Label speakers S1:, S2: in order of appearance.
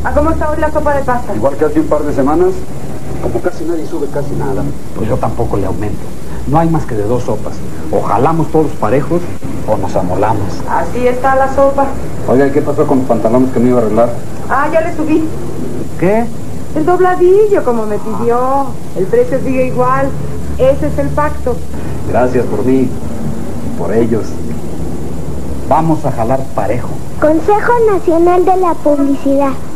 S1: ¿A cómo está hoy la sopa de pasta?
S2: Igual que hace un par de semanas, como casi nadie sube casi nada.
S3: Pues yo tampoco le aumento. No hay más que de 2 sopas. O jalamos todos parejos o nos amolamos.
S1: Así está la sopa.
S2: Oiga, ¿qué pasó con los pantalones que me iba a arreglar?
S1: Ah, ya le subí.
S3: ¿Qué?
S1: El dobladillo, como me pidió. El precio sigue igual. Ese es el pacto.
S3: Gracias por mí, por ellos. Vamos a jalar parejo.
S4: Consejo Nacional de la Publicidad.